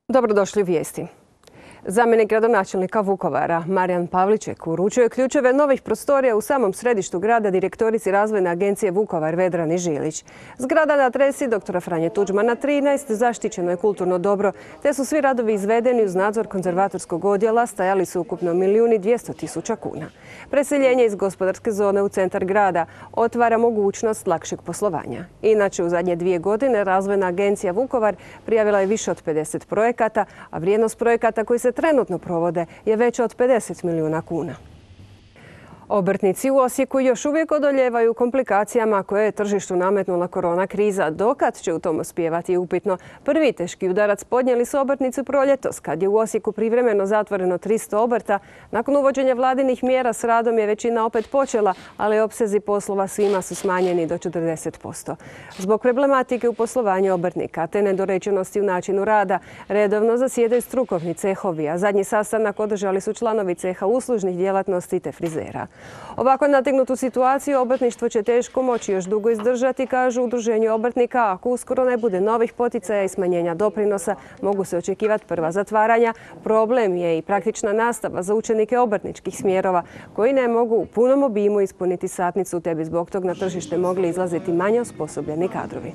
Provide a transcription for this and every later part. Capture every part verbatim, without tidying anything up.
Dobrodošli u vijesti. Zamjenik gradonačelnika Vukovara Marijan Pavliček uručio je ključeve novih prostorija u samom središtu grada direktorici Razvojne agencije Vukovar Vedrani Žilić. Zgrada na adresi doktora Franje Tuđmana trinaest zaštićeno je kulturno dobro, te su svi radovi izvedeni uz nadzor konzervatorskog odjela, stajali su ukupno milijun i dvjesto tisuća kuna. Preseljenje iz gospodarske zone u centar grada otvara mogućnost lakšeg poslovanja. Inače, u zadnje dvije godine Razvojna agencija Vukovar prijavila je više od pedeset projekata, a vrijednost projekata koji se trenutno provode je veća od pedeset milijuna kuna. Obrtnici u Osijeku još uvijek odoljevaju komplikacijama koje je tržištu nametnula korona kriza. Dokad će u tom uspijevati je upitno. Prvi teški udarac podnijeli su obrtnici proljetos, kad je u Osijeku privremeno zatvoreno tristo obrta. Nakon uvođenja vladinih mjera s radom je većina opet počela, ali opsezi poslova svima su smanjeni do četrdeset posto. Zbog problematike u poslovanju obrtnika te nedorečenosti u načinu rada, redovno zasjedaju strukovni cehovi, a zadnji sastanak održali su članovi ceha uslužnih djelatnosti te frizera. Ovako nategnutu situaciju obrtništvo će teško moći još dugo izdržati, kažu udruženju obrtnika. Ako uskoro ne bude novih poticaja i smanjenja doprinosa, mogu se očekivati prva zatvaranja. Problem je i praktična nastava za učenike obrtničkih smjerova koji ne mogu u punom obimu ispuniti satnicu, te bi zbog tog na tržište mogli izlaziti manje osposobljeni kadrovi.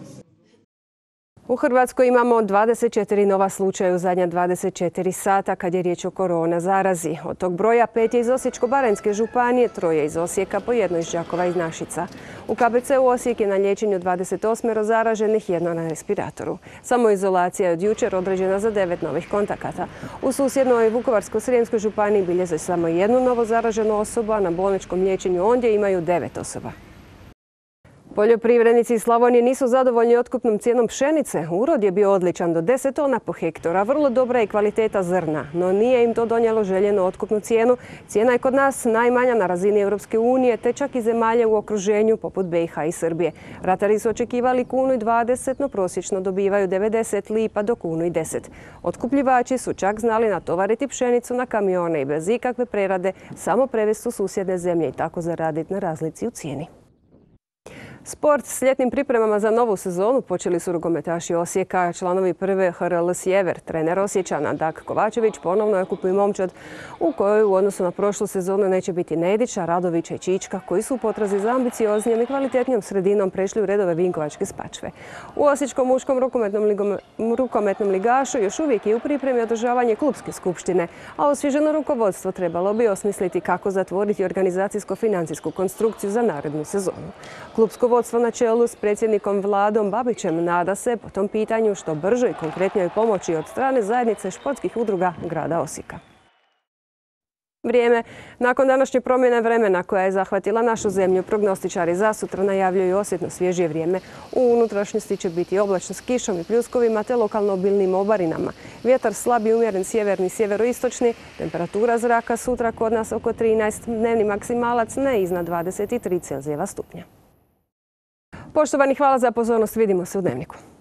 U Hrvatskoj imamo dvadeset četiri nova slučaja u zadnja dvadeset četiri sata kad je riječ o korona zarazi. Od tog broja pet je iz Osječko-baranjske županije, troje iz Osijeka, po jedno iz Đakova i iz Našica. U K B C-u Osijek je na liječenju dvadeset osam zaraženih, jedno na respiratoru. Samoizolacija je od jučer određena za devet novih kontakata. U susjednoj Vukovarsko-srijemskoj županiji bilježe samo jednu novo zaraženu osobu, a na bolničkom liječenju ondje imaju devet osoba. Poljoprivrednici iz Slavonije nisu zadovoljni otkupnom cijenom pšenice. Urod je bio odličan, do deset tona po hektora. Vrlo dobra je kvaliteta zrna, no nije im to donijelo željenu otkupnu cijenu. Cijena je kod nas najmanja na razini Europske unije, te čak i zemalje u okruženju poput B i H i Srbije. Ratari su očekivali kunu i dvadeset, no prosječno dobivaju devedeset lipa do kunu i deset. Otkupljivači su čak znali natovariti pšenicu na kamione i bez ikakve prerade samo prevesti u susjedne zemlje i tako zaraditi na razlici u cijeni. Sport s ljetnim pripremama za novu sezonu počeli su rukometaši Osijeka. Članovi prve H R L Sjever, trener Osječana Dak Kovačević, ponovno je kupio momčad u kojoj u odnosu na prošlu sezonu neće biti Nedića, Radovića i Čička, koji su u potrazi za ambicioznijom i kvalitetnijom sredinom prešli u redove Vinkovačke Spačve. U Osječkom muškom rukometnom, ligom, rukometnom ligašu još uvijek je u pripremi održavanje klubske skupštine, a osvježeno rukovodstvo trebalo bi osmisliti kako zatvoriti organizacijsko-financijsku konstrukciju za narednu sezonu. Klubsko vodstvo na čelu s predsjednikom Vladom Babićem nada se po tom pitanju što bržoj i konkretnijoj pomoći od strane zajednice športskih udruga grada Osijeka. Vrijeme. Nakon današnje promjene vremena koja je zahvatila našu zemlju, prognostičari za sutra najavljuju osjetno svježije vrijeme. U unutrašnjosti će biti oblačno s kišom i pljuskovima te lokalno obilnim obarinama. Vjetar slab i umjeren sjeverni, sjeveroistočni. Temperatura zraka sutra kod nas oko trinaest, dnevni maksimalac ne iznad dvadeset tri Celzijeva stupnja. Poštovani, hvala za pozornost. Vidimo se u Dnevniku.